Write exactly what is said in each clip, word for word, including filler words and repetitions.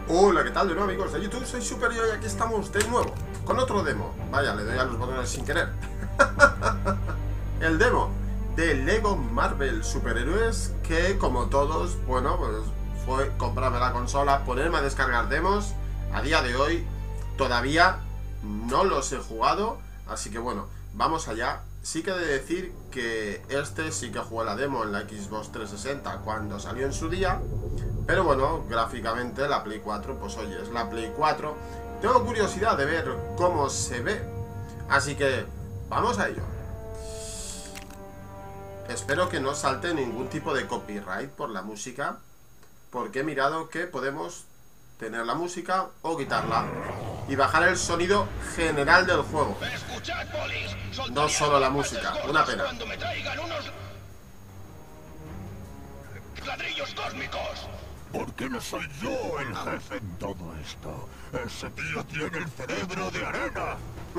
Hola, ¿qué tal de nuevo, amigos de YouTube? Soy Super y hoy aquí estamos de nuevo con otro demo. Vaya, le doy a los botones sin querer. El demo de Lego Marvel Superhéroes, que como todos, bueno, pues fue comprarme la consola, ponerme a descargar demos. A día de hoy todavía no los he jugado, así que bueno, vamos allá. Sí que he de decir que este sí que jugué la demo en la Xbox trescientos sesenta cuando salió en su día. Pero bueno, gráficamente la Play cuatro, pues oye, es la Play cuatro. Tengo curiosidad de ver cómo se ve. Así que vamos a ello. Espero que no salte ningún tipo de copyright por la música, porque he mirado que podemos tener la música o quitarla y bajar el sonido general del juego. No solo la música, una pena. ¡Ladrillos cósmicos! ¿Por qué no soy yo el jefe en todo esto? Ese tío tiene el cerebro de arena.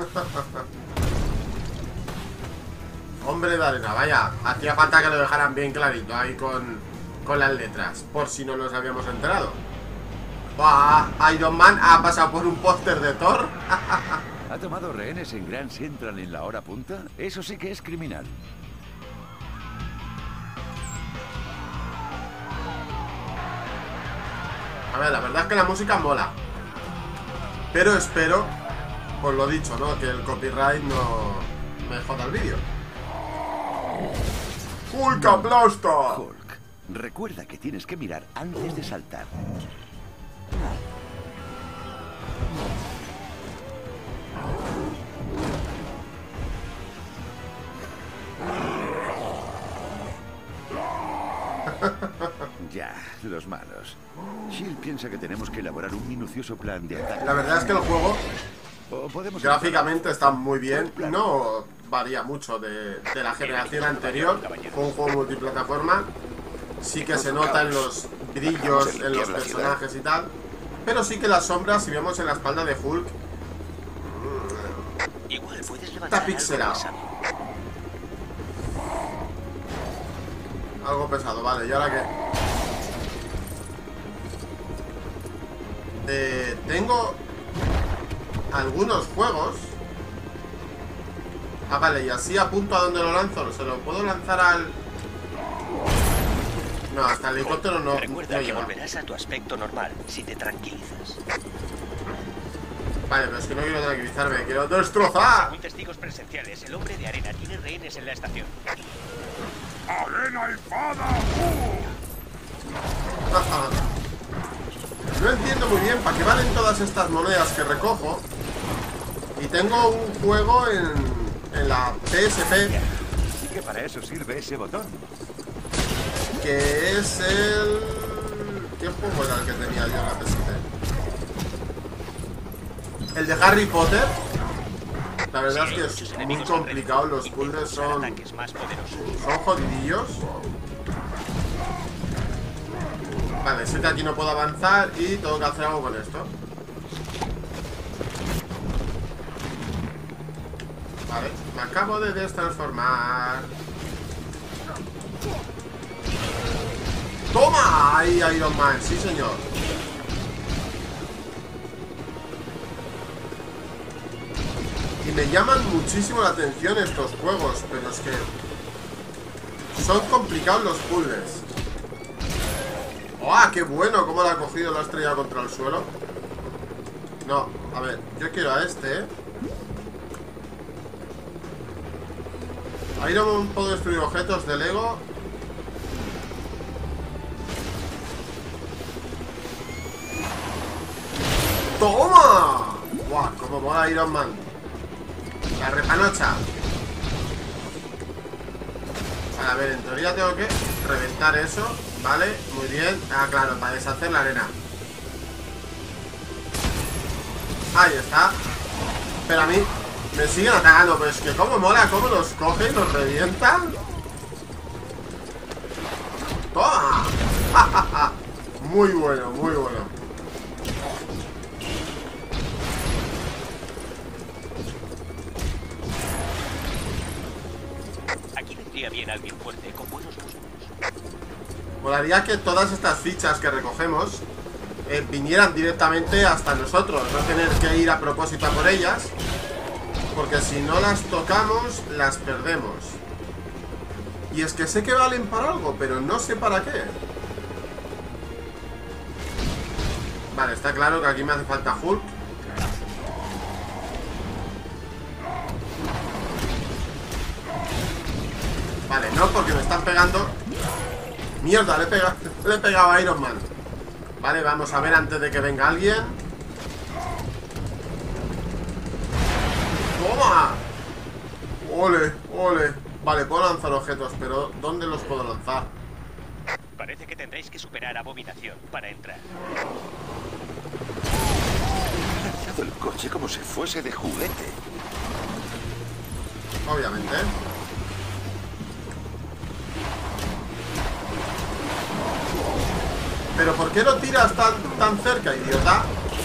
Hombre de arena, vaya. Hacía falta que lo dejaran bien clarito ahí con, con las letras, por si no nos habíamos enterado. ¡Buah! Iron Man ha pasado por un póster de Thor. ¿Ha tomado rehenes en Grand Central en la hora punta? Eso sí que es criminal. A ver, la verdad es que la música mola, pero espero, pues lo dicho, ¿no? Que el copyright no me joda el vídeo. ¡Hulk aplasta! Hulk, recuerda que tienes que mirar antes de saltar. Ya, los malos. Shield piensa que tenemos que elaborar un minucioso plan de ataque. La verdad es que el juego O podemos gráficamente está muy bien. No varía mucho de, de la generación anterior. Fue un juego multiplataforma. Sí que se nota en los brillos, en los personajes y tal. Pero sí que las sombras, si vemos en la espalda de Hulk, está pixelado. Algo pesado, vale. ¿Y ahora qué? Eh, tengo algunos juegos. Ah, vale, y así apunto a donde lo lanzo. ¿Se lo puedo lanzar al...? No, hasta el helicóptero no. Recuerda no que lleva. volverás a tu aspecto normal si te tranquilizas. Vale, pero es que no quiero tranquilizarme, quiero destrozar. Según testigos presenciales, el hombre de arena tiene rehenes en la estación. ¡Arena y fada! No entiendo muy bien para qué valen todas estas monedas que recojo. Y tengo un juego en, en la P S P. Sí que para eso sirve ese botón. Que es el... ¿Qué juego era el que tenía yo en la P S P? El de Harry Potter. La verdad es que es muy complicado. Los puzzles son... Son jodidillos. Vale, sé que aquí no puedo avanzar y tengo que hacer algo con esto. Vale, me acabo de destransformar. ¡Toma! Ahí, Iron Man, sí señor. Y me llaman muchísimo la atención estos juegos, pero es que son complicados los puzzles. ¡Oh, qué bueno! ¿Cómo lo ha cogido? Lo ha estrellado contra el suelo. No, a ver, yo quiero a este, ¿eh? Ahí no puedo destruir objetos de Lego. ¡Toma! ¡Buah! Como mola Iron Man. La repanocha. A ver, en teoría tengo que reventar eso. Vale, muy bien. Ah, claro, para deshacer la arena. Ahí está. Pero a mí me siguen atacando. Pero es que como mola, cómo los coge y los revienta. ¡Toma! Muy bueno, muy bueno. Aquí vendría bien alguien fuerte con buenos músculos. Molaría que todas estas fichas que recogemos eh, vinieran directamente hasta nosotros, no tener que ir a propósito a por ellas, porque si no las tocamos, las perdemos. Y es que sé que valen para algo, pero no sé para qué. Vale, está claro que aquí me hace falta Hulk. Vale, no, porque me están pegando. Mierda, le he pegado, le he pegado a Iron Man. Vale, vamos a ver antes de que venga alguien. ¡Toma! ¡Ole, ole! Vale, puedo lanzar objetos, pero ¿dónde los puedo lanzar? Parece que tendréis que superar Abominación para entrar. Ha lanzado el coche como si fuese de juguete. Obviamente. ¿Pero por qué lo tiras tan, tan cerca, idiota?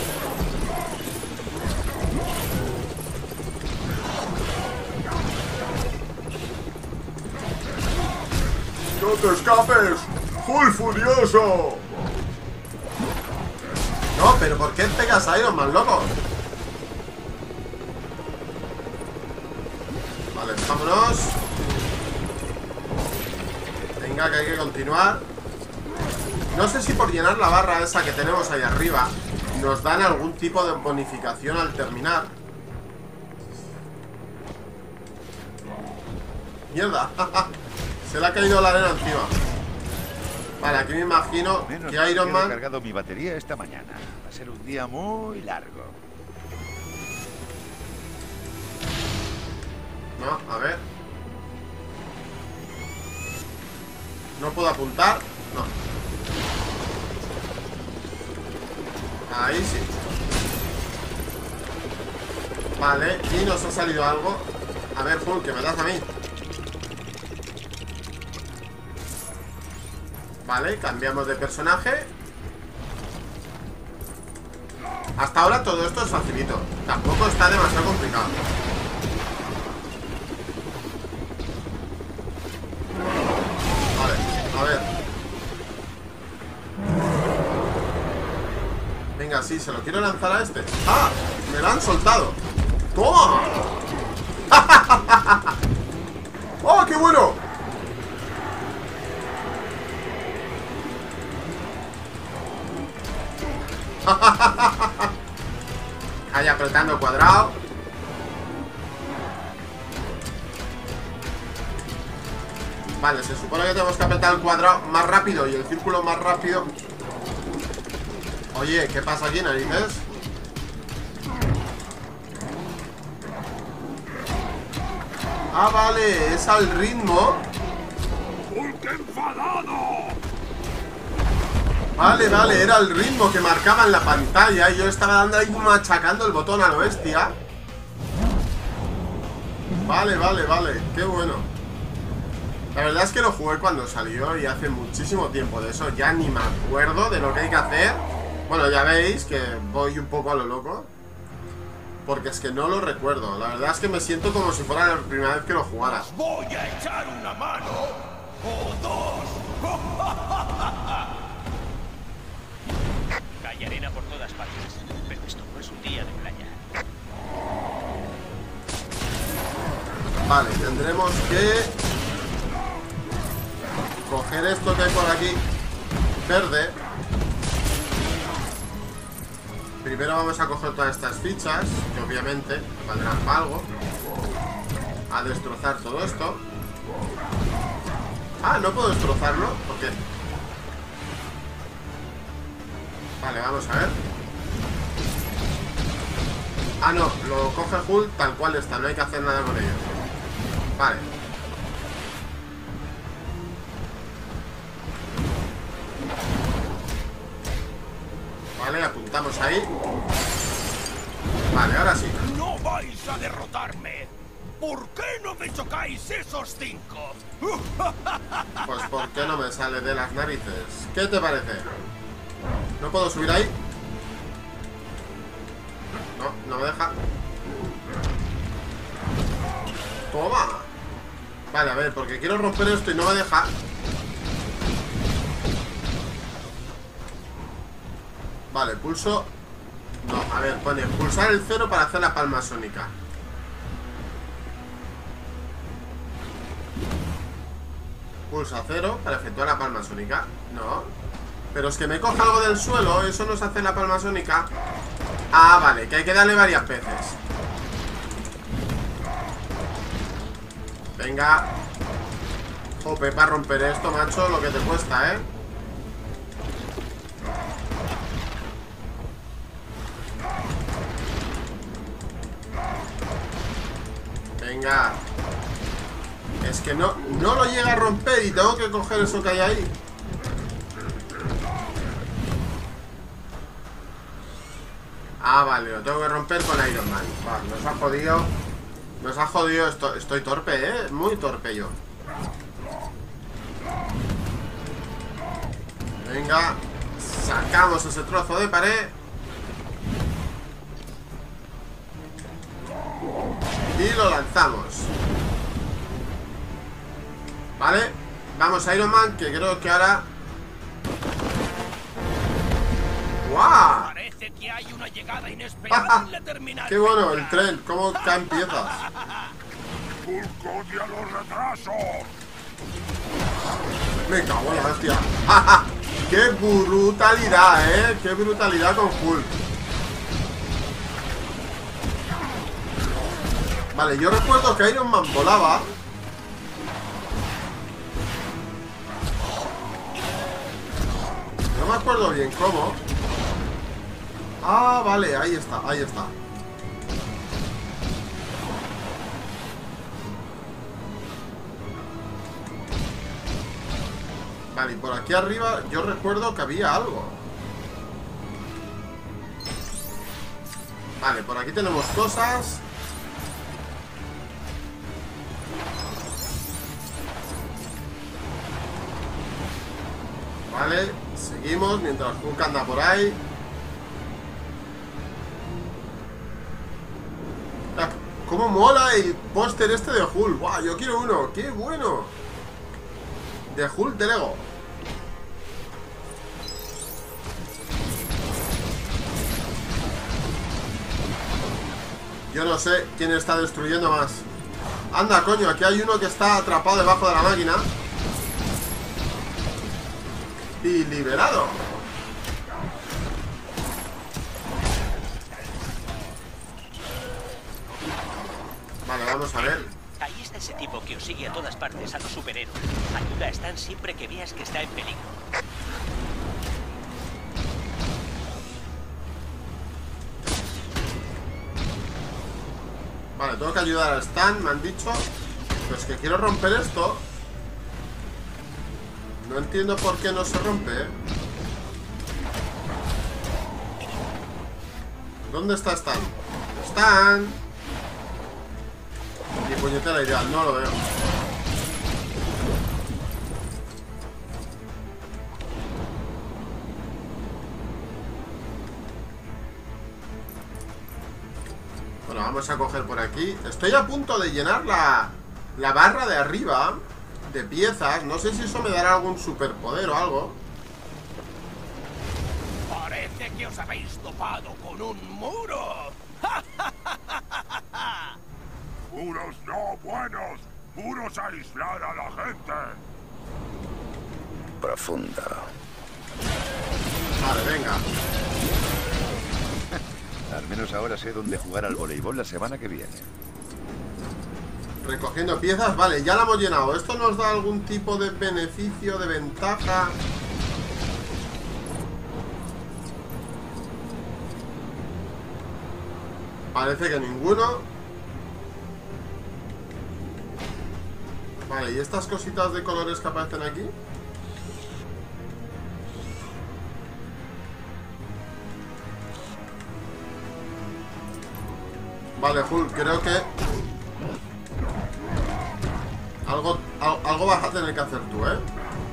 ¡No te escapes! ¡Hulk furioso! No, pero ¿por qué pegas a Iron Man, loco? Vale, vámonos. Venga, que hay que continuar. No sé si por llenar la barra esa que tenemos ahí arriba nos dan algún tipo de bonificación al terminar. ¡Mierda! Se le ha caído la arena encima. Vale, aquí me imagino Menos que Iron Man... He recargado mi batería esta mañana. Va a ser un día muy largo. No, a ver. No puedo apuntar. No. Ahí sí. Vale, y nos ha salido algo. A ver, Hulk, que me das a mí. Vale, cambiamos de personaje. Hasta ahora todo esto es facilito. Tampoco está demasiado complicado. Vale, a ver. Venga, sí, se lo quiero lanzar a este. ¡Ah! Me lo han soltado. ¡Toma! ¡Oh, qué bueno! Ahí apretando cuadrado. Vale, se supone que tenemos que apretar el cuadrado más rápido y el círculo más rápido. Oye, ¿qué pasa aquí, narices? Ah, vale, es al ritmo. ¡Hulk enfadado! Vale, vale, era el ritmo que marcaba en la pantalla y yo estaba dando ahí machacando el botón a lo bestia. Vale, vale, vale, qué bueno. La verdad es que lo jugué cuando salió y hace muchísimo tiempo de eso. Ya ni me acuerdo de lo que hay que hacer. Bueno, ya veis que voy un poco a lo loco, porque es que no lo recuerdo. La verdad es que me siento como si fuera la primera vez que lo jugara. ¡Voy a echar una mano! ¡O dos! Hay arena por todas partes, pero esto no es un día de playa. Vale, tendremos que coger esto que hay por aquí verde. Primero vamos a coger todas estas fichas, que obviamente valdrán para algo. A destrozar todo esto. Ah, no puedo destrozarlo, ¿por qué? Vale, vamos a ver. Ah, no, lo coge Hulk tal cual está, no hay que hacer nada con ello. Vale. Vale, apuntamos ahí. Vale, ahora sí. ¡No vais a derrotarme! ¿Por qué no me chocáis esos cinco? Pues ¿por qué no me sale de las narices? ¿Qué te parece? ¿No puedo subir ahí? No, no me deja. Toma. Vale, a ver, porque quiero romper esto y no me deja. Vale, pulso. No, a ver, pone pulsar el cero para hacer la palma sónica. Pulsa cero para efectuar la palma sónica. No. Pero es que me coja algo del suelo. Eso no es hacer la palma sónica. Ah, vale, que hay que darle varias veces. Venga. Jope, para romper esto, macho, lo que te cuesta, ¿eh? Venga. Es que no, no lo llega a romper y tengo que coger eso que hay ahí. Ah, vale, lo tengo que romper con Iron Man. Vale, nos ha jodido. Nos ha jodido esto. Estoy torpe, ¿eh? Muy torpe yo. Venga. Sacamos ese trozo de pared. Y lo lanzamos. Vale. Vamos a Iron Man, que creo que ahora... ¡Guau! Parece que hay una llegada inesperada en la terminal. ¡Qué bueno el tren! ¿Cómo caen piezas? ¡Fulcodia los retrasos! Me cago en la hostia. ¡Qué brutalidad, eh! ¡Qué brutalidad con Hulk! Vale, yo recuerdo que Iron Man volaba. No me acuerdo bien cómo. Ah, vale, ahí está, ahí está. Vale, y por aquí arriba yo recuerdo que había algo. Vale, por aquí tenemos cosas. Vale, seguimos mientras Hulk anda por ahí. ¡Cómo mola el póster este de Hulk! ¡Guau! Yo quiero uno. ¡Qué bueno! De Hulk de Lego. Yo no sé quién está destruyendo más. Anda, coño, aquí hay uno que está atrapado debajo de la máquina. Y liberado. Vale, vamos a ver. Ahí está ese tipo que os sigue a todas partes a los superhéroes. Ayuda a Stan siempre que veas que está en peligro. Vale, tengo que ayudar a Stan, me han dicho. Pues que quiero romper esto. No entiendo por qué no se rompe, ¿eh? ¿Dónde está Stan? ¡Stan! Ni puñetera idea, no lo veo. Bueno, vamos a coger por aquí. Estoy a punto de llenar la, la barra de arriba de piezas. No sé si eso me dará algún superpoder o algo. Parece que os habéis topado con un muro. ¡Muros no buenos! ¡Muros a aislar a la gente! Profunda. Vale, venga. Al menos ahora sé dónde jugar al voleibol la semana que viene. Recogiendo piezas, vale, ya la hemos llenado. ¿Esto nos da algún tipo de beneficio, de ventaja? Parece que ninguno. Vale, ¿y estas cositas de colores que aparecen aquí? Vale, Hulk, creo que Algo, al, algo vas a tener que hacer tú, ¿eh?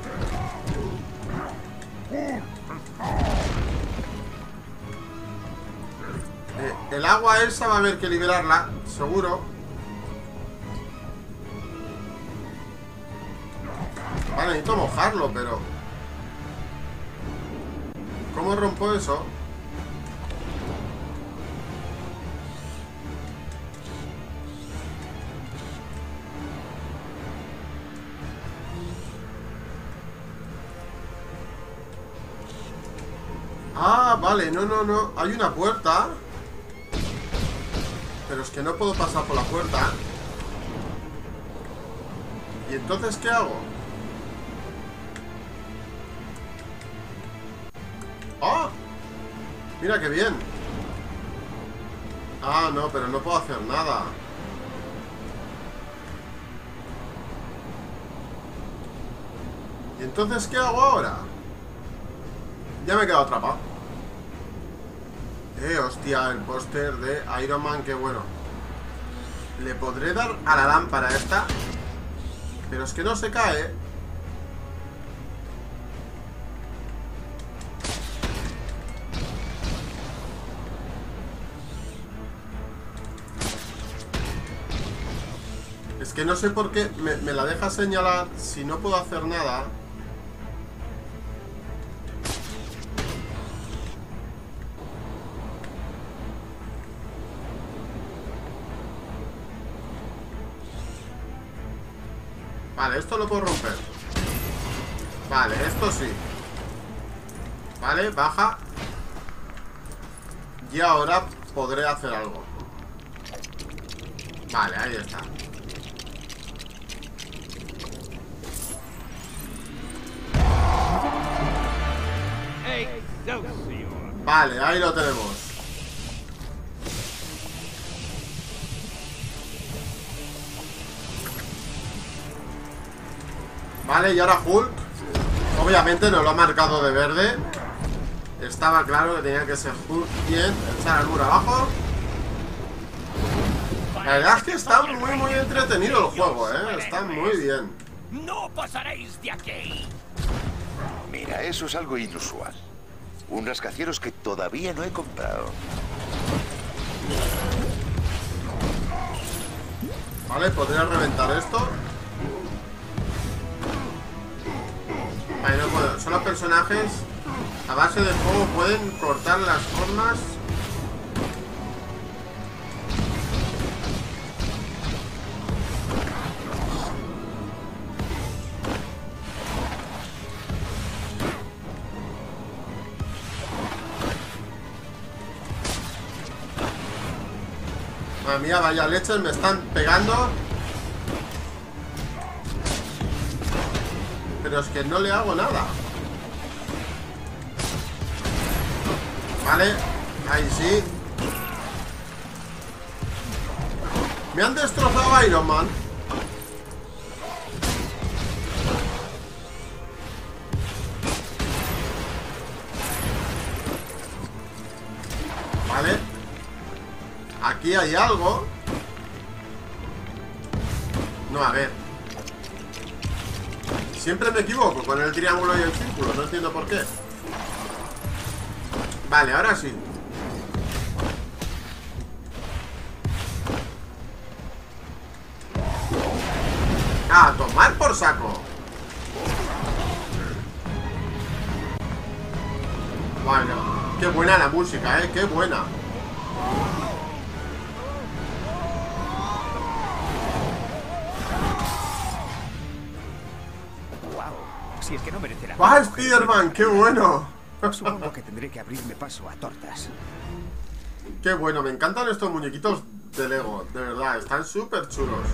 eh El agua esa va a haber que liberarla, seguro. Vale, necesito mojarlo, pero... ¿cómo rompo eso? Ah, vale, no, no, no. Hay una puerta. Pero es que no puedo pasar por la puerta. ¿Y entonces qué hago? ¡Ah! Mira qué bien. Ah, no, pero no puedo hacer nada. ¿Y entonces qué hago ahora? Ya me he quedado atrapado. Eh, hostia, el póster de Iron Man, qué bueno. Le podré dar a la lámpara esta, pero es que no se cae. Es que no sé por qué me, me la deja señalar si no puedo hacer nada. Vale, esto lo puedo romper. Vale, esto sí. Vale, baja. Y ahora podré hacer algo. Vale, ahí está. Vale, ahí lo tenemos. Vale, y ahora Hulk. Obviamente nos lo ha marcado de verde. Estaba claro que tenía que ser Hulk. Bien, echar al muro abajo. La verdad es que está muy muy entretenido el juego, eh. Está muy bien. ¡No pasaréis de aquí! Mira, eso es algo inusual. Un rascacielos que todavía no he comprado. Vale, podría reventar esto. Vale, no puedo. Son los personajes a base de fuego pueden cortar las formas. Madre mía, vaya leches, me están pegando. Pero es que no le hago nada. Vale, ahí sí. Me han destrozado a Iron Man. Vale. Aquí hay algo. No, a ver. Siempre me equivoco con el triángulo y el círculo. No entiendo por qué. Vale, ahora sí. A tomar por saco. Bueno, qué buena la música, eh. Qué buena. Si es que no merece la ¡Ah, Spider-Man! ¡Qué bueno! Supongo que tendré que abrirme paso a tortas. ¡Qué bueno! Me encantan estos muñequitos de Lego. De verdad, están súper chulos.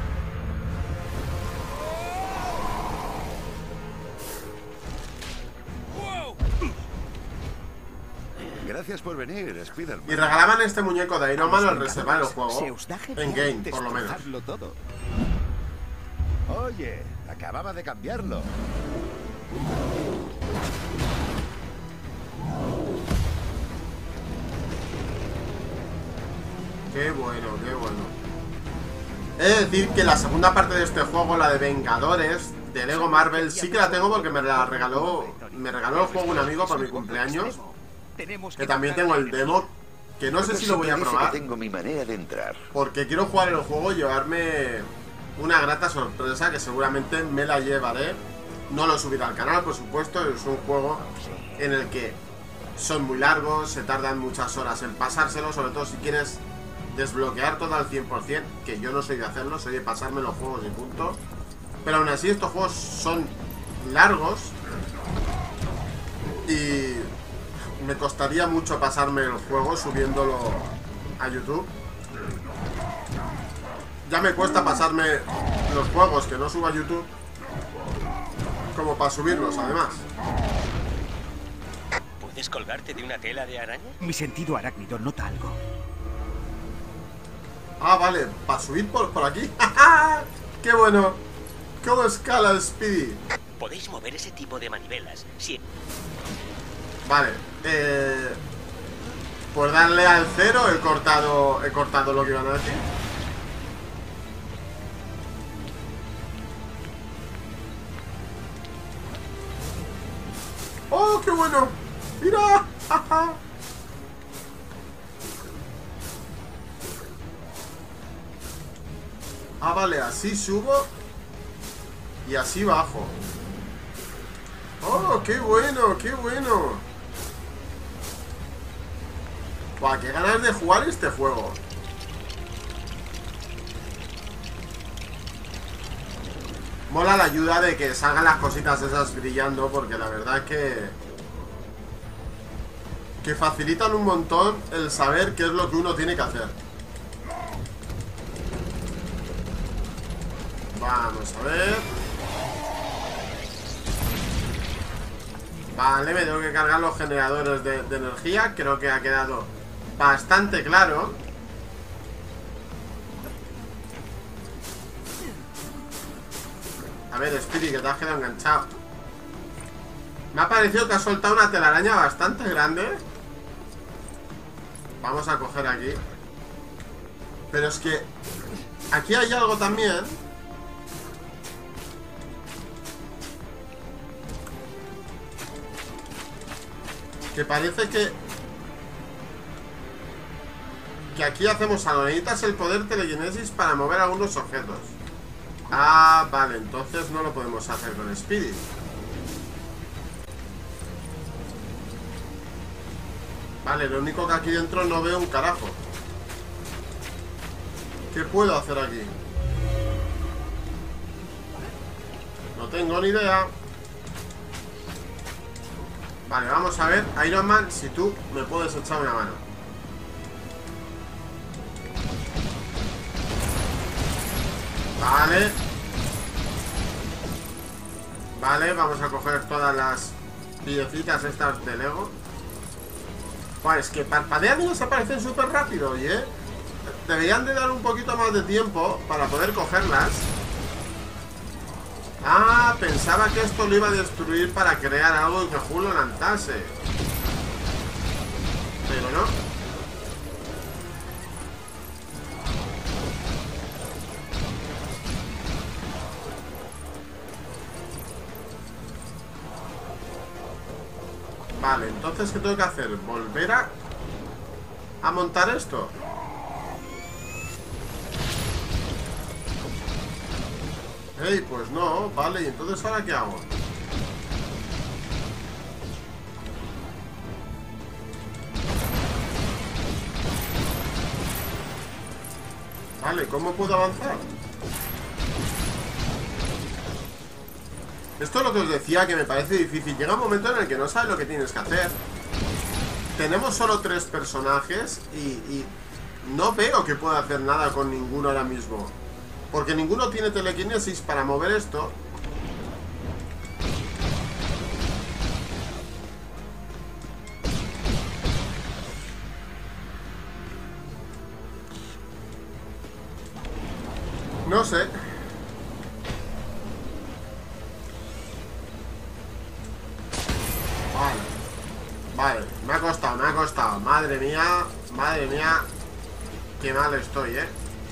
Gracias por venir, Spider-Man. Y regalaban este muñeco de Iron Man al reservar el juego. En game, por lo menos. Todo. Oye, acababa de cambiarlo. Qué bueno, qué bueno. He de decir que la segunda parte de este juego, la de Vengadores, de Lego Marvel, sí que la tengo porque me la regaló. Me regaló el juego un amigo para mi cumpleaños. Que también tengo el demo. Que no sé si lo voy a probar. Tengo mi manera de entrar. Porque quiero jugar el juego y llevarme una grata sorpresa que seguramente me la llevaré. No lo subiré al canal, por supuesto. Es un juego en el que son muy largos, se tardan muchas horas en pasárselo, sobre todo si quieres desbloquear todo al cien por cien, que yo no soy de hacerlo, soy de pasarme los juegos y punto. Pero aún así estos juegos son largos y me costaría mucho pasarme el juego subiéndolo a YouTube. Ya me cuesta pasarme los juegos que no subo a YouTube como para subirlos, además. ¿Puedes colgarte de una tela de araña? Mi sentido arácnido nota algo. Ah, vale, para subir por, por aquí. ¡Qué bueno! ¿Cómo escala el Speedy? Podéis mover ese tipo de manivelas. Si... Vale, eh... por darle al cero he cortado, he cortado lo que iban a decir. ¡Oh, qué bueno! ¡Mira! Ah, vale, así subo y así bajo. ¡Oh, qué bueno, qué bueno! ¡Buah, qué ganas de jugar este juego! Mola la ayuda de que salgan las cositas esas brillando, porque la verdad que... que facilitan un montón el saber qué es lo que uno tiene que hacer. Vamos a ver. Vale, me tengo que cargar los generadores de, de energía. Creo que ha quedado bastante claro. A ver, Speedy, que te has quedado enganchado. Me ha parecido que ha soltado una telaraña bastante grande. Vamos a coger aquí. Pero es que aquí hay algo también. Que parece que... Que aquí hacemos algo. Necesitas el poder telequinesis para mover algunos objetos. Ah, vale, entonces no lo podemos hacer con Speedy. Vale, lo único que aquí dentro no veo un carajo. ¿Qué puedo hacer aquí? No tengo ni idea. Vale, vamos a ver, Iron Man, si tú me puedes echar una mano. Vale. Vale, vamos a coger todas las piecitas estas de Lego. Pues es que parpadean y desaparecen súper rápido, oye. Deberían de dar un poquito más de tiempo para poder cogerlas. Ah, pensaba que esto lo iba a destruir para crear algo y que Hulk lo lanzase. Pero no. Vale, entonces ¿qué tengo que hacer? ¿Volver a, a montar esto? Ey, pues no, vale, ¿y entonces ahora qué hago? Vale, ¿cómo puedo avanzar? Esto es lo que os decía, que me parece difícil. Llega un momento en el que no sabes lo que tienes que hacer. Tenemos solo tres personajes y, y no veo que pueda hacer nada con ninguno ahora mismo. Porque ninguno tiene telequinesis para mover esto. No sé. Vale. Vale, me ha costado, me ha costado. Madre mía, madre mía. Qué mal estoy, eh.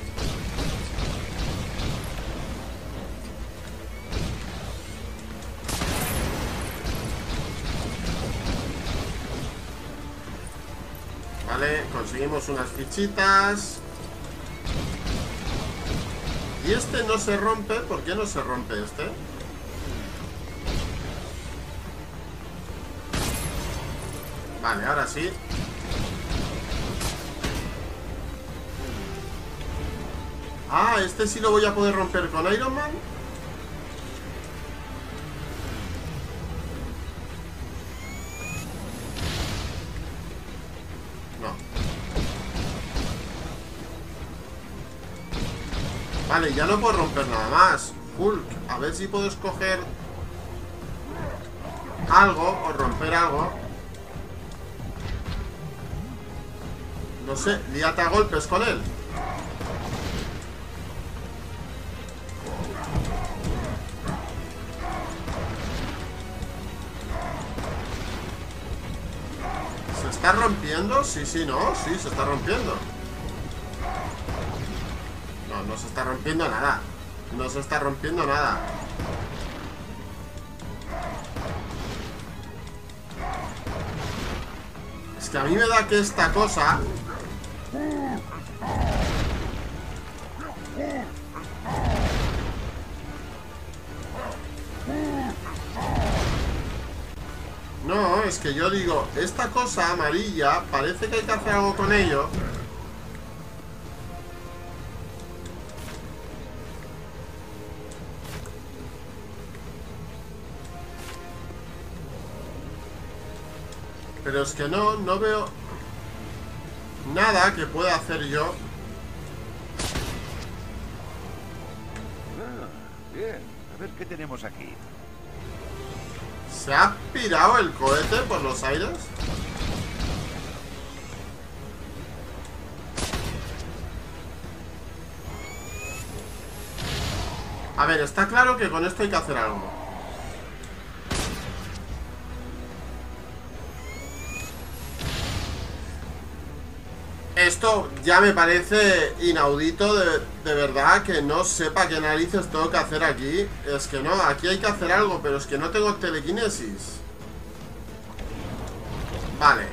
Vale, conseguimos unas fichitas. Y este no se rompe. ¿Por qué no se rompe este? Vale, ahora sí. Ah, este sí lo voy a poder romper con Iron Man. Vale, ya no puedo romper nada más. Hulk, a ver si puedo escoger algo o romper algo. No sé, líate a golpes con él. ¿Se está rompiendo? Sí, sí, no, sí, se está rompiendo. No, no se está rompiendo nada. No se está rompiendo nada. Es que a mí me da que esta cosa... No, es que yo digo, esta cosa amarilla, parece que hay que hacer algo con ello. Pero es que no, no veo nada que pueda hacer yo. Ah, bien, a ver qué tenemos aquí. ¿Se ha pirado el cohete por los aires? A ver, está claro que con esto hay que hacer algo. Esto ya me parece inaudito, de, de verdad, que no sepa qué narices tengo que hacer aquí. Es que no, aquí hay que hacer algo, pero es que no tengo telequinesis. Vale.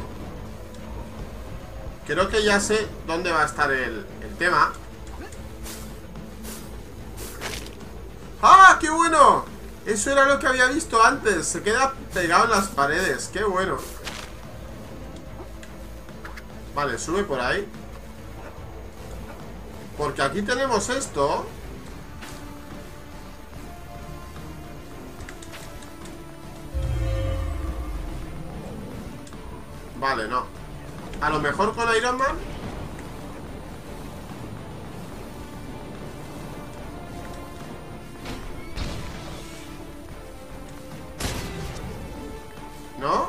Creo que ya sé dónde va a estar el, el tema. ¡Ah, qué bueno! Eso era lo que había visto antes. Se queda pegado en las paredes, qué bueno. Vale, sube por ahí. Porque aquí tenemos esto. Vale, no. A lo mejor con Iron Man. ¿No?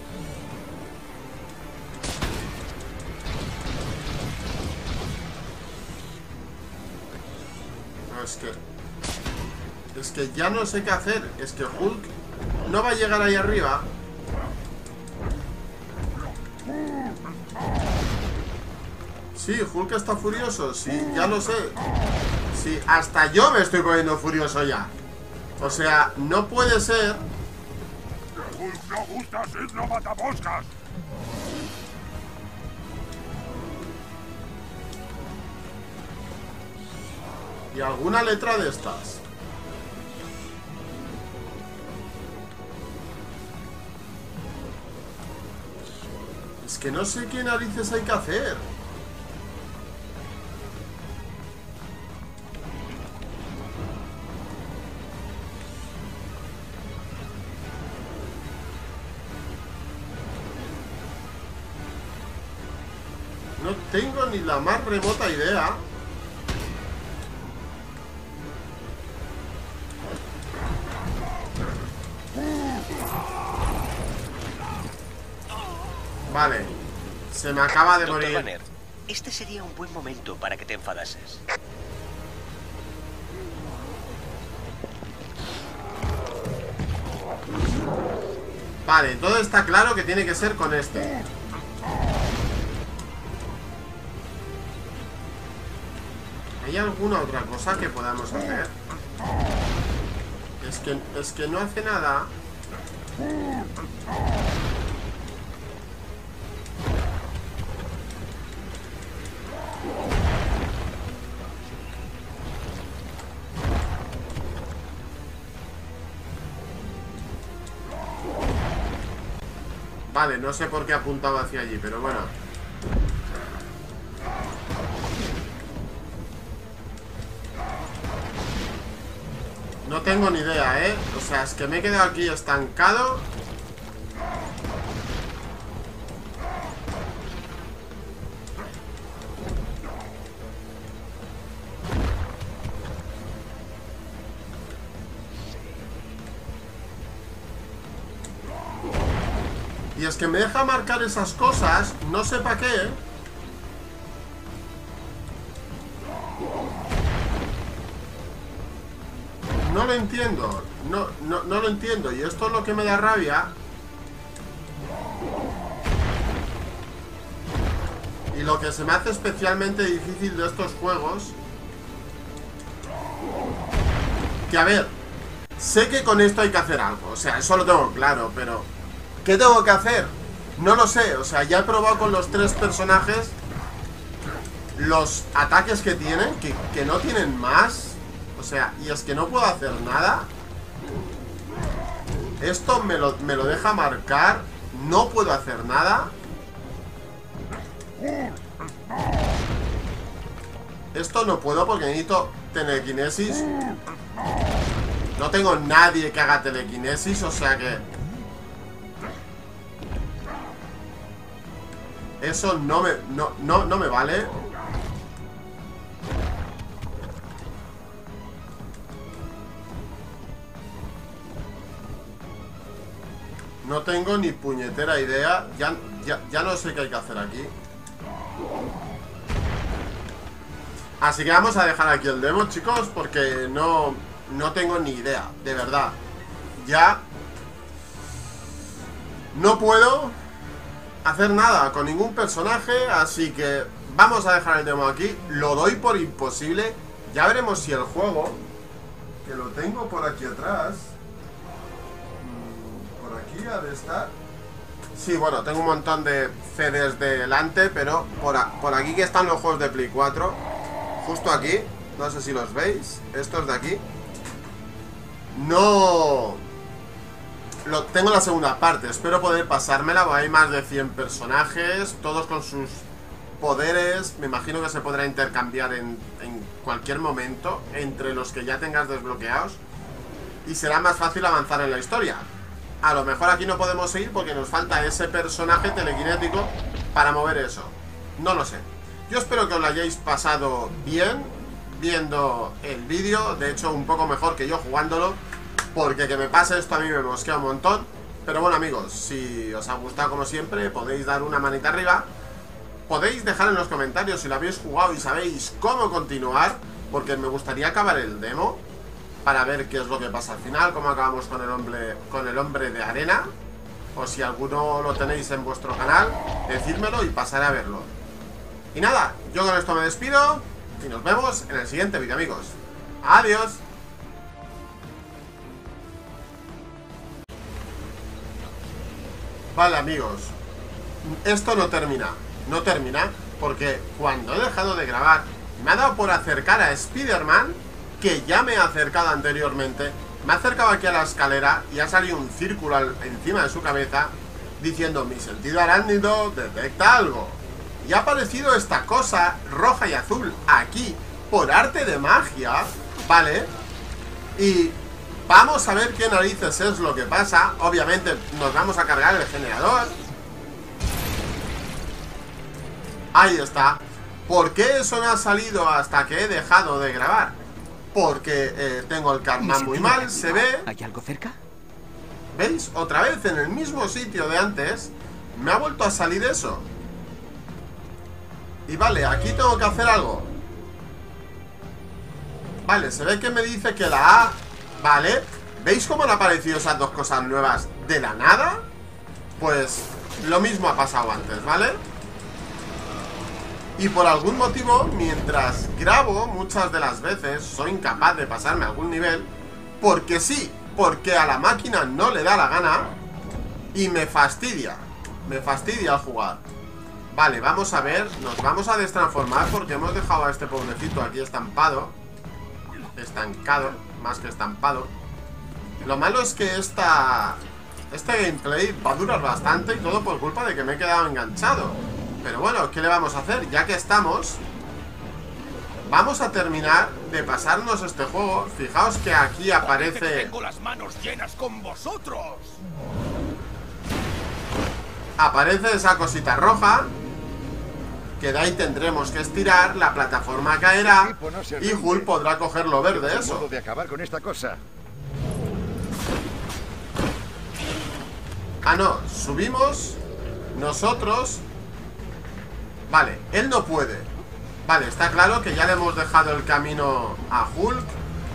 Es que... Es que ya no sé qué hacer. Es que Hulk no va a llegar ahí arriba. Sí, Hulk está furioso. Sí, ya lo sé. Sí, hasta yo me estoy poniendo furioso ya. O sea, no puede ser. Hulk no gusta signo matamoscas. Y alguna letra de estas. Es que no sé qué narices hay que hacer. No tengo ni la más remota idea. Vale, se me acaba de Doctor morir. Banner, este sería un buen momento para que te enfadases. Vale, todo está claro que tiene que ser con este. ¿Hay alguna otra cosa que podamos hacer? Es que, es que no hace nada. Vale, no sé por qué ha apuntado hacia allí, pero bueno. No tengo ni idea, ¿eh? O sea, es que me he quedado aquí estancado. Y es que me deja marcar esas cosas, no sé para qué. No lo entiendo, no, no, no lo entiendo. Y esto es lo que me da rabia. Y lo que se me hace especialmente difícil de estos juegos, que a ver, sé que con esto hay que hacer algo, o sea, eso lo tengo claro, pero ¿qué tengo que hacer? No lo sé, o sea, ya he probado con los tres personajes los ataques que tienen, que, que no tienen más. O sea, y es que no puedo hacer nada. Esto me lo, me lo deja marcar. No puedo hacer nada. Esto no puedo porque necesito telequinesis. No tengo nadie que haga telequinesis, o sea que eso no me, no, no, no me vale. No tengo ni puñetera idea. Ya, ya, ya no sé qué hay que hacer aquí. Así que vamos a dejar aquí el demo, chicos, porque no, no tengo ni idea, de verdad. Ya no puedo hacer nada con ningún personaje, así que vamos a dejar el demo aquí. Lo doy por imposible. Ya veremos si el juego, que lo tengo por aquí atrás, por aquí ha de estar. Sí, bueno, tengo un montón de C Ds delante, pero por, a, por aquí que están los juegos de Play cuatro. Justo aquí, no sé si los veis, estos de aquí. No... Lo, tengo la segunda parte, espero poder pasármela. Hay más de cien personajes, todos con sus poderes. Me imagino que se podrá intercambiar en, en cualquier momento entre los que ya tengas desbloqueados, y será más fácil avanzar en la historia. A lo mejor aquí no podemos seguir porque nos falta ese personaje telequinético para mover eso. No lo sé. Yo espero que os lo hayáis pasado bien viendo el vídeo. De hecho, un poco mejor que yo jugándolo, porque que me pase esto a mí me mosquea un montón. Pero bueno, amigos, si os ha gustado como siempre, podéis dar una manita arriba. Podéis dejar en los comentarios si lo habéis jugado y sabéis cómo continuar, porque me gustaría acabar el demo para ver qué es lo que pasa al final, cómo acabamos con el hombre, con el hombre de arena. O si alguno lo tenéis en vuestro canal, decídmelo y pasaré a verlo. Y nada, yo con esto me despido y nos vemos en el siguiente vídeo, amigos. Adiós. Vale, amigos, esto no termina. No termina porque cuando he dejado de grabar me ha dado por acercar a Spider-Man, que ya me he acercado anteriormente. Me ha acercado aquí a la escalera y ha salido un círculo al, encima de su cabeza diciendo: mi sentido arácnido detecta algo. Y ha aparecido esta cosa roja y azul aquí por arte de magia, ¿vale? Y vamos a ver qué narices es lo que pasa. Obviamente nos vamos a cargar el generador. Ahí está. ¿Por qué eso no ha salido hasta que he dejado de grabar? Porque eh, tengo el karma muy mal, se ve. ¿Hay algo cerca? ¿Veis? Otra vez en el mismo sitio de antes me ha vuelto a salir eso. Y vale, aquí tengo que hacer algo. Vale, se ve que me dice que la A. Vale, ¿veis cómo han aparecido esas dos cosas nuevas de la nada? Pues lo mismo ha pasado antes, ¿vale? Y por algún motivo, mientras grabo, muchas de las veces soy incapaz de pasarme algún nivel. Porque sí, porque a la máquina no le da la gana. Y me fastidia. Me fastidia al jugar. Vale, vamos a ver. Nos vamos a destransformar porque hemos dejado a este pobrecito aquí estampado. Estancado, más que estampado. Lo malo es que esta... Este gameplay va a durar bastante, y todo por culpa de que me he quedado enganchado. Pero bueno, ¿qué le vamos a hacer? Ya que estamos, vamos a terminar de pasarnos este juego. Fijaos que aquí aparece... Tengo las manos llenas con vosotros. Aparece esa cosita roja, que de ahí tendremos que estirar, la plataforma caerá y Hulk podrá coger lo verde, eso. Modo de acabar con esta cosa. Ah, no, subimos nosotros. Vale, él no puede. Vale, está claro que ya le hemos dejado el camino a Hulk.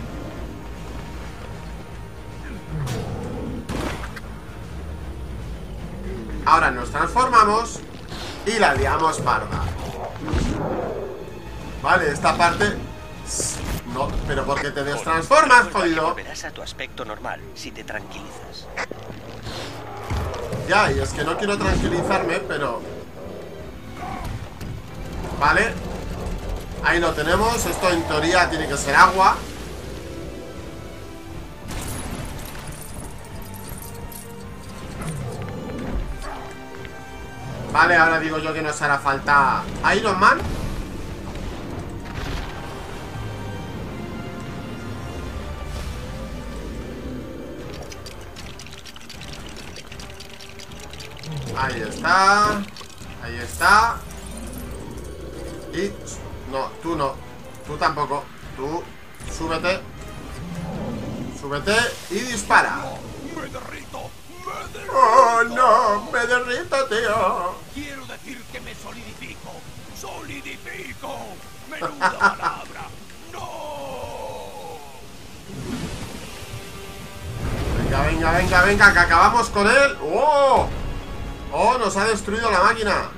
Ahora nos transformamos y la liamos parda. Vale, esta parte... No, pero porque te destransformas, jodido. Volverás a tu aspecto normal si te tranquilizas. Ya, y es que no quiero tranquilizarme, pero... Vale. Ahí lo tenemos. Esto en teoría tiene que ser agua. Vale, ahora digo yo que nos hará falta Iron Man. Ahí está. Ahí está. Y... No, tú no. Tú tampoco. Tú, súbete. Súbete y dispara. ¡Me derrito! ¡Me derrito! ¡Oh, no! ¡Me derrito, tío! Quiero decir que me solidifico. ¡Solidifico! ¡Menuda palabra! ¡No! Venga, venga, venga, venga, que acabamos con él. ¡Oh! ¡Oh, nos ha destruido la máquina!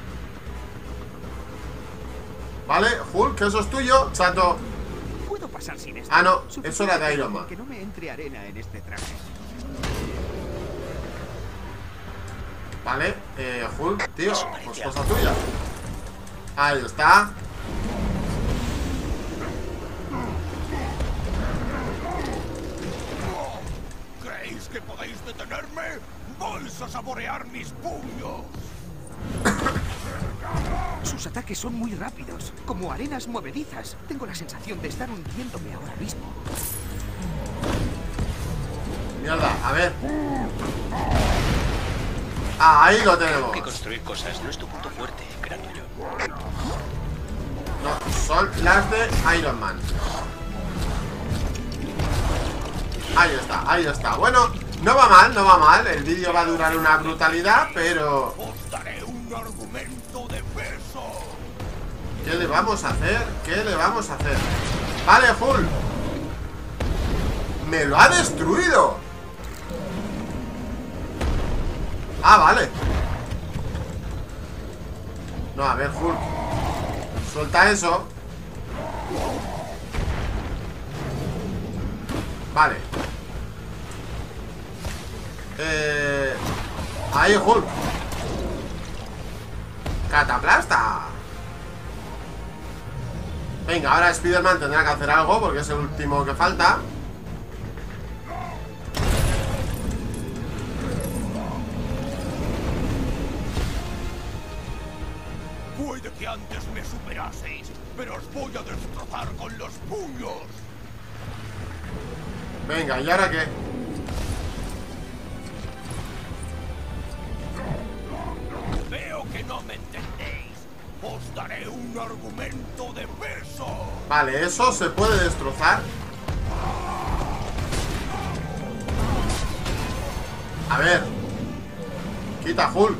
Vale, Hulk, eso es tuyo, chato. Puedo pasar sin esto. Ah, no, eso era de Iron Man. Que no me entre arena en este traje. Vale, eh, Hulk, tío, pues cosa tuya. Ahí está. ¿Creéis que podéis detenerme? ¡Vais a saborear mis puños! Sus ataques son muy rápidos, como arenas movedizas. Tengo la sensación de estar hundiéndome ahora mismo. Mierda, a ver. Ah, ahí lo Creo tenemos. que construir cosas no es tu punto fuerte, grandullo. No, son las de Iron Man. Ahí está, ahí está. Bueno, no va mal, no va mal. El vídeo va a durar una brutalidad, pero... Os daré un argumento de peso. ¿Qué le vamos a hacer? ¿Qué le vamos a hacer? Vale, Hulk. ¡Me lo ha destruido! Ah, vale. No, a ver, Hulk. Suelta eso. Vale. Eh... Ahí, Hulk. Cataplasta. Venga, ahora Spider-Man tendrá que hacer algo porque es el último que falta. Puede que antes me superaseis, pero os voy a destrozar con los puños. Venga, ¿y ahora qué? Veo que no me entendéis. Os daré un argumento de peso. Vale, eso se puede destrozar. A ver. Quita Hulk.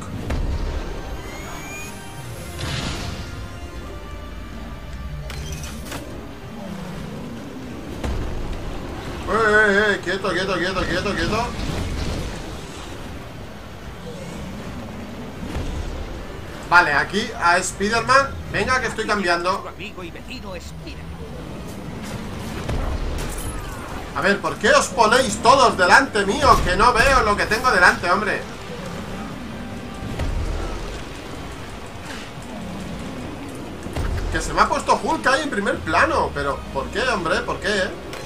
Eh, eh, eh, quieto, quieto, quieto, quieto, quieto. Vale, aquí a Spider-Man. Venga, que estoy cambiando. Tu amigo y vecino Spider. A ver, ¿por qué os ponéis todos delante mío? Que no veo lo que tengo delante, hombre. Que se me ha puesto Hulk ahí en primer plano. Pero, ¿por qué, hombre? ¿Por qué?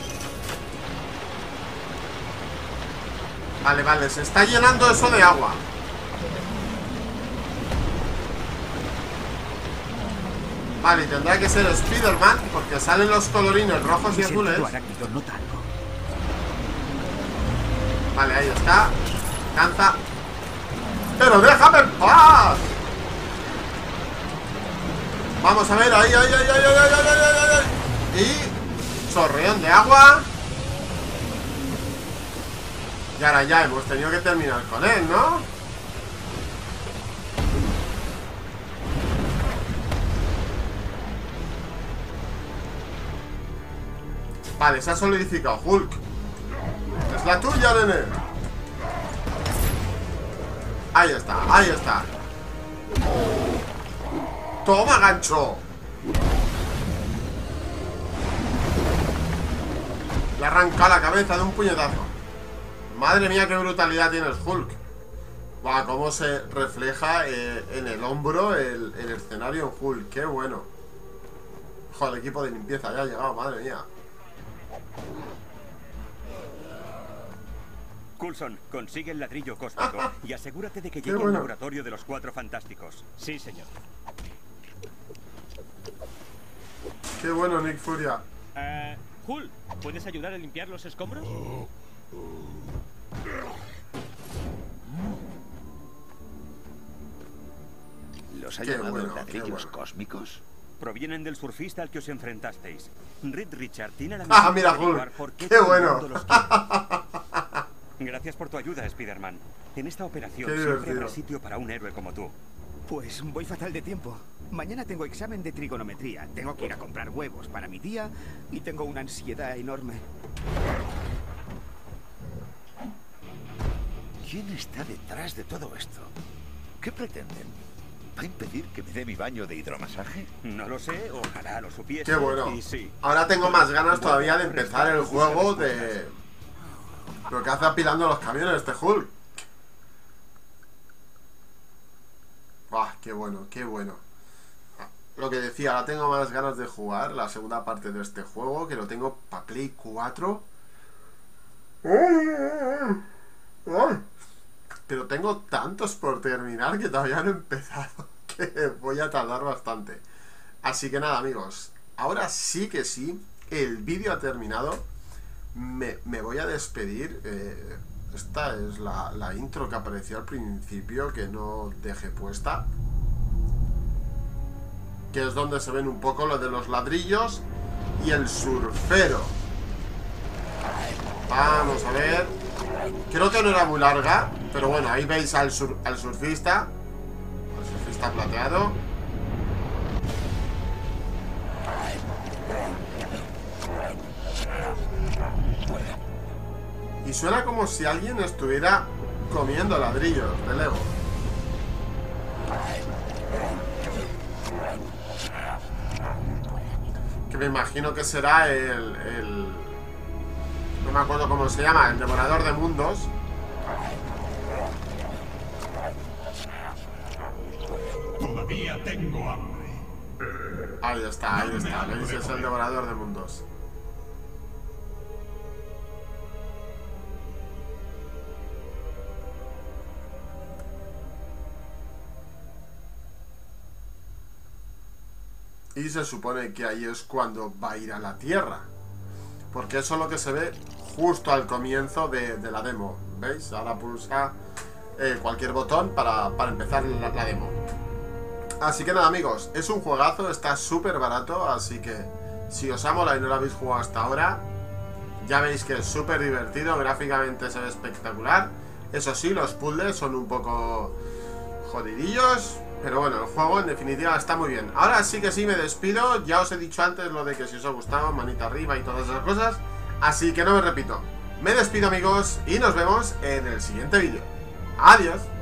Vale, vale, se está llenando eso de agua. Vale, tendrá que ser Spider-Man porque salen los colorines rojos y Mi azules. sentido arácnido nota algo. Vale, ahí está. Cansa. ¡Pero déjame en paz! Vamos a ver, ahí, ahí, ahí, ahí, ahí, ahí, ahí, ahí, ahí. Y... chorreón de agua. Y ahora ya hemos tenido que terminar con él, ¿no? Vale, se ha solidificado Hulk. Es la tuya, nene. Ahí está, ahí está. ¡Toma, gancho! Le arranca la cabeza de un puñetazo. Madre mía, qué brutalidad tiene el Hulk. Va, cómo se refleja eh, en el hombro el, el escenario en Hulk. Qué bueno. Joder, el equipo de limpieza ya ha llegado, madre mía. Coulson, consigue el ladrillo cósmico y asegúrate de que llegue bueno. al laboratorio de los Cuatro Fantásticos. Sí, señor. Qué bueno, Nick Furia. Eh, Hulk, ¿puedes ayudar a limpiar los escombros? ¿Los ha Qué llamado bueno, ladrillos qué bueno. cósmicos? Provienen del surfista al que os enfrentasteis. Reed Richard tiene la Ah, misión mira, de averiguar Hulk. por qué Qué todo el bueno. mundo los quiere. Gracias por tu ayuda, Spider-Man. En esta operación Qué siempre divertido. habrá sitio para un héroe como tú. Pues voy fatal de tiempo. Mañana tengo examen de trigonometría. Tengo que ir a comprar huevos para mi tía y tengo una ansiedad enorme. ¿Quién está detrás de todo esto? ¿Qué pretenden? ¿Va a impedir que me dé mi baño de hidromasaje? No lo sé, ojalá lo supiese. Qué bueno. Y sí. Ahora tengo más ganas todavía de empezar el juego de... Lo que hace apilando los camiones este Hulk. Buah, qué bueno, qué bueno. Lo que decía, ahora tengo más ganas de jugar la segunda parte de este juego, que lo tengo para Play cuatro. Pero tengo tantos por terminar que todavía no he empezado, que voy a tardar bastante. Así que nada, amigos, ahora sí que sí, el vídeo ha terminado. Me, me voy a despedir. eh, Esta es la, la intro que apareció al principio, que no dejé puesta, que es donde se ven un poco lo de los ladrillos y el surfero. Vamos a ver. Creo que no era muy larga, pero bueno, ahí veis al, sur, al surfista. Al surfista plateado. Y suena como si alguien estuviera comiendo ladrillos de Lego. Que me imagino que será el, el... No me acuerdo cómo se llama, el devorador de mundos. Todavía tengo hambre. Ahí está, ahí está. ¿Veis? Es el devorador de mundos. Y se supone que ahí es cuando va a ir a la Tierra, porque eso es lo que se ve justo al comienzo de, de la demo. ¿Veis? Ahora pulsa eh, cualquier botón para, para empezar la, la demo. Así que nada, amigos, es un juegazo, está súper barato, así que si os ha molado y no lo habéis jugado hasta ahora, ya veis que es súper divertido, gráficamente se ve espectacular. Eso sí, los puzzles son un poco jodidillos, pero bueno, el juego en definitiva está muy bien. Ahora sí que sí me despido. Ya os he dicho antes lo de que si os ha gustado, manita arriba y todas esas cosas. Así que no me repito. Me despido, amigos, y nos vemos en el siguiente vídeo. Adiós.